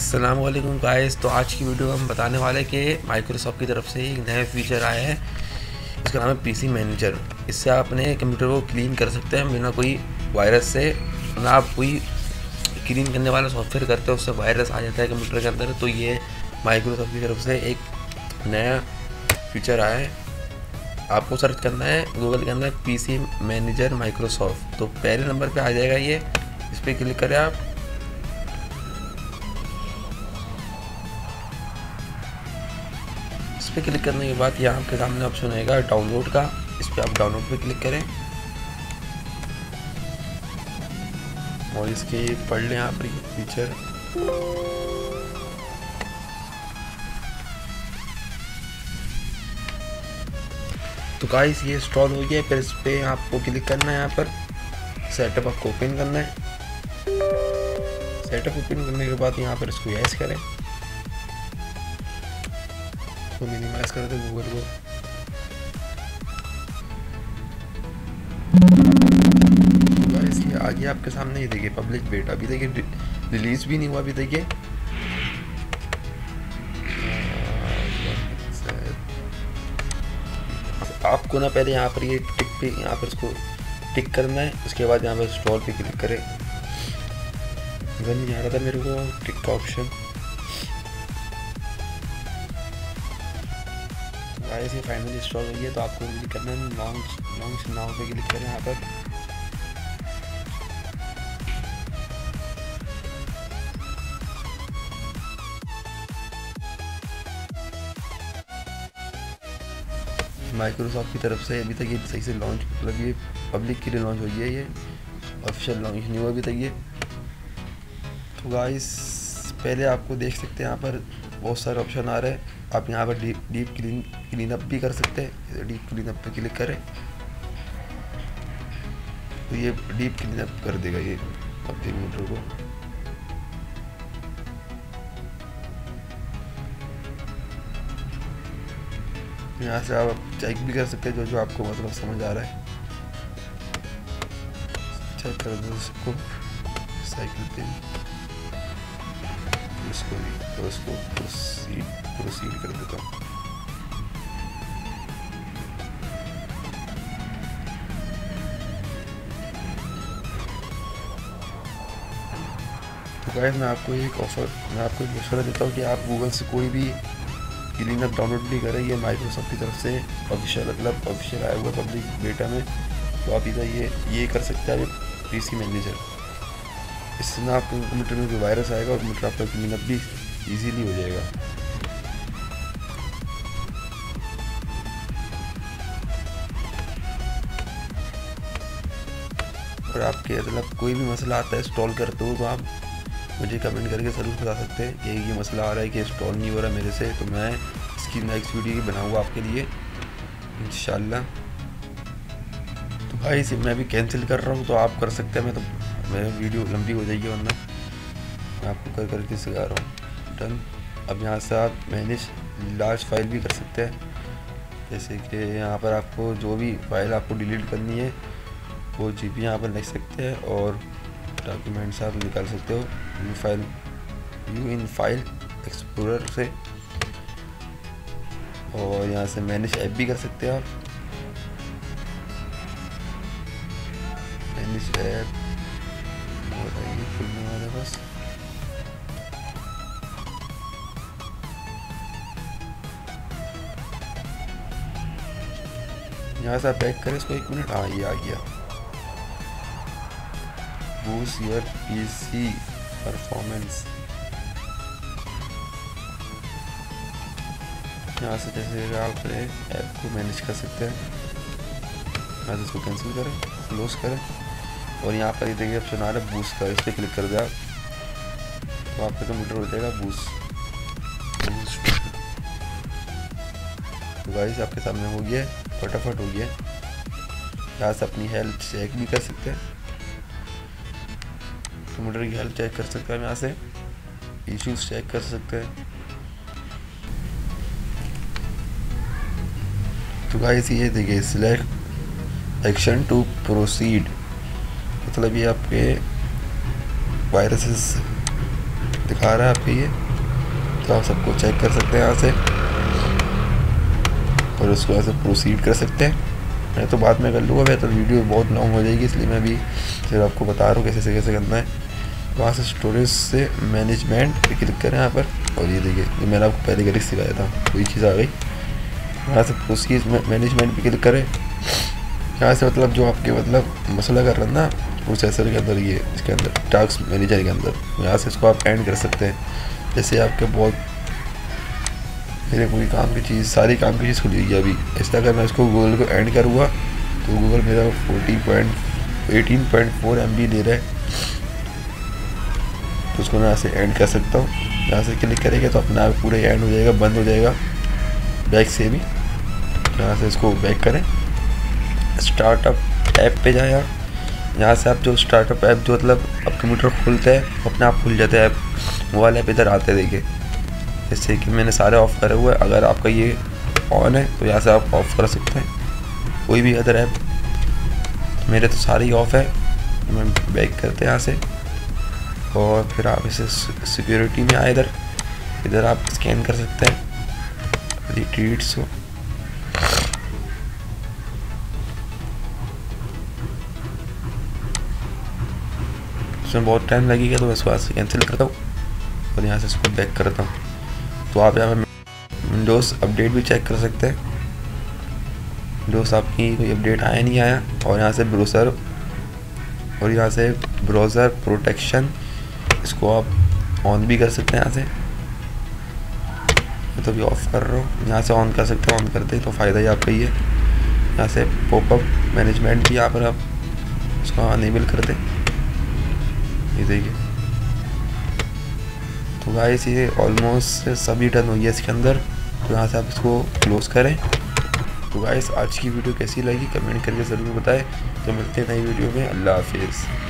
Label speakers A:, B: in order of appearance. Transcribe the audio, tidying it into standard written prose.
A: अस्सलाम वालेकुम गाइस। तो आज की वीडियो में हम बताने वाले कि माइक्रोसॉफ्ट की तरफ से एक नया फीचर आया है, इसका नाम है पीसी मैनेजर। इससे आप अपने कंप्यूटर को क्लीन कर सकते हैं बिना कोई वायरस से। ना आप कोई क्लीन करने वाला सॉफ्टवेयर करते हैं उससे वायरस आ जाता है कंप्यूटर के अंदर, तो ये माइक्रोसॉफ्ट की तरफ से एक नया फीचर आया है। आपको सर्च करना है गूगल के अंदर पीसी मैनेजर माइक्रोसॉफ्ट, तो पहले नंबर पे आ जाएगा ये। इस पर क्लिक करें आप। इस पर क्लिक करने के बाद यहाँ आपके सामने ऑप्शन आएगा डाउनलोड का। इस पर आप डाउनलोड पे क्लिक करें और इसके पढ़ लें यहाँ पर ये फीचर। तो गाइस ये इंस्टॉल हो गया। फिर इस पर आपको क्लिक करना है, यहाँ पर सेटअप आपको ओपन करना है। सेटअप ओपन करने के बाद यहाँ पर इसको यस करें, तो मिनिमाइज कर दे गूगल को। गाइस ये आ गया आपके सामने, ये देखिए पब्लिक बेटा। अभी देखिए रिलीज भी नहीं हुआ। अभी देखिए आपको ना पहले यहाँ पर ये टिक पे, यहाँ पर इसको टिक करना है। उसके बाद यहाँ पर इंस्टॉल पे क्लिक करें। इधर नहीं आ रहा था मेरे को टिक का ऑप्शन। गाइस ये फाइनली इंस्टॉल हो गया। तो आपको क्लिक करना है लॉन्च नाउ पे क्लिक करें यहाँ पर। माइक्रोसॉफ्ट की तरफ से अभी तक ये सही से लॉन्च, मतलब ये पब्लिक के लिए लॉन्च हुई है, ये ऑफिशियल लॉन्च नहीं हुआ अभी तक ये। तो गाइस पहले आपको देख सकते हैं यहाँ पर बहुत सारे ऑप्शन आ रहे हैं। आप यहाँ पर डीप क्लीन अप भी कर सकते हैं। डीप क्लीन अप पे क्लिक करें तो ये डीप क्लीन अप कर देगा ये आपके कंप्यूटर को। यहाँ से आप चेक भी कर सकते हैं जो आपको मतलब समझ आ रहा है। चेक कर दो इसको साइकिल पे, इसको भी, तो इसको प्रोसीड कर देता हूँ। तो गाइस मैं आपको एक मशवरा देता हूँ कि आप गूगल से कोई भी क्लीन अप डाउनलोड नहीं करें। ये माइक्रोसॉफ्ट की तरफ से ऑफिशियल आया हुआ पब्लिक बेटा में। तो आप इधर ये कर सकते हैं पीसी मैनेजर। इससे ना आपके कंप्यूटर में जो वायरस आएगा और कंप्यूटर आपका क्लीन अप भी इजीली हो जाएगा। और आपके मतलब कोई भी मसला आता है इंस्टॉल करते हो तो आप मुझे कमेंट करके ज़रूर बता सकते हैं कि ये मसला आ रहा है कि इंस्टॉल नहीं हो रहा मेरे से, तो मैं इसकी नेक्स्ट वीडियो बनाऊंगा आपके लिए इंशाल्लाह। तो गाइस मैं भी कैंसिल कर रहा हूँ, तो आप कर सकते हैं। मैं तो मेरी वीडियो लंबी हो जाएगी वरना। मैं आपको कर करके सिखा रहा हूँ। डन। अब यहाँ से आप मैनेज लार्ज फाइल भी कर सकते हैं। जैसे कि यहाँ पर आपको जो भी फाइल आपको डिलीट करनी है वो जीबी यहाँ पर लिख सकते हैं और डॉक्यूमेंट्स आप निकाल सकते हो व्यू इन फाइल एक्सप्लोरर से। और यहाँ से मैनेज ऐप भी कर सकते हैं आप। मैनेज ऐप खुलने वाला बस। यहाँ से आप बैक करें इसको 1 मिनट। हाँ ये आ गया, बूस्ट योर पीसी परफॉर्मेंस। यहाँ से जैसे आप ऐप को मैनेज कर सकते हैं। यहाँ से इसको कैंसिल करें, क्लोज करें और यहाँ पर ये देखिए ऑप्शन आ रहा है बूस्ट का। इस पर क्लिक कर दिया तो आपका कंप्यूटर हो जाएगा बूस्ट। तो गाइस आपके सामने हो गया, फटाफट हो गया। यहाँ से अपनी हेल्थ चेक भी कर सकते हैं, कंप्यूटर की हेल्थ चेक कर सकते हैं। यहाँ से इश्यूज चेक कर सकते हैं। तो गाइस ये देखिए सिलेक्ट एक्शन टू प्रोसीड, मतलब ये आपके वायरसेस दिखा रहा है आपको ये, तो आप सबको चेक कर सकते हैं यहाँ से और उसको यहाँ से प्रोसीड कर सकते हैं। मैं तो बाद में कर लूँगा, मैं तो वीडियो बहुत लॉन्ग हो जाएगी, इसलिए मैं भी सिर्फ आपको बता रहा हूँ कैसे करना है। वहाँ से स्टोरेज से मैनेजमेंट पे क्लिक करें यहाँ पर, और ये देखिए जो मैंने आपको पहले करके सिखाया था वही चीज़ आ गई। यहाँ से प्रोसीड मैनेजमेंट पे क्लिक करें। यहाँ से मतलब जो आपके मतलब मसला कर रहा है ना प्रोसेसर के अंदर, ये इसके अंदर टास्क मैनेजर के अंदर, यहाँ से इसको आप एंड कर सकते हैं। जैसे आपके बहुत मेरे कोई काम की चीज़, सारी काम की चीज़ खुली हुई है अभी, इसलिए अगर मैं इसको गूगल को एंड करूँगा तो गूगल मेरा 18.4 MB ले रहा है, तो उसको मैं यहाँ से एंड कर सकता हूँ। यहाँ से क्लिक करेंगे तो अपना आप पूरा एंड हो जाएगा, बंद हो जाएगा बैक से भी। यहाँ से इसको बैक करें, स्टार्टअप ऐप पे जाए। यहाँ से आप जो स्टार्टअप ऐप जो मतलब अब कंप्यूटर खुलता है अपने आप खुल जाता है ऐप, मोबाइल ऐप इधर आते हैं देखिए, जैसे कि मैंने सारे ऑफ़ करे हुए हैं। अगर आपका ये ऑन है तो यहाँ से आप ऑफ़ कर सकते हैं कोई भी अदर ऐप, मेरे तो सारे ही ऑफ़ है। मैं बैक करते हैं यहाँ से और फिर आप इसे सिक्योरिटी में आए, इधर आप स्कैन कर सकते हैं ट्वीट्स को। इसमें बहुत टाइम लगेगा तो मैं इसको यहाँ से कैंसिल करता हूँ और यहाँ से इसको बैक करता हूँ। तो आप यहाँ पर विंडोज़ अपडेट भी चेक कर सकते हैं, विंडोज़ आपकी कोई अपडेट आया नहीं आया। और यहाँ से ब्राउज़र, और यहाँ से ब्राउज़र प्रोटेक्शन, इसको आप ऑन भी कर सकते हैं। यहाँ से मैं तो भी ऑफ़ कर रहा हूँ, यहाँ से ऑन कर सकते हैं। ऑन करते तो फ़ायदा ही आपका ही है। यहाँ से पॉपअप मैनेजमेंट भी यहाँ पर आप उसको अनेबल कर दें, ये देखिए। तो गाइस ये ऑलमोस्ट सभी डन हुई है इसके अंदर, तो यहाँ से आप इसको क्लोज़ करें। तो गाइस आज की वीडियो कैसी लगी कमेंट करके ज़रूर बताएं। तो मिलते हैं नई वीडियो में, अल्लाह हाफिज़।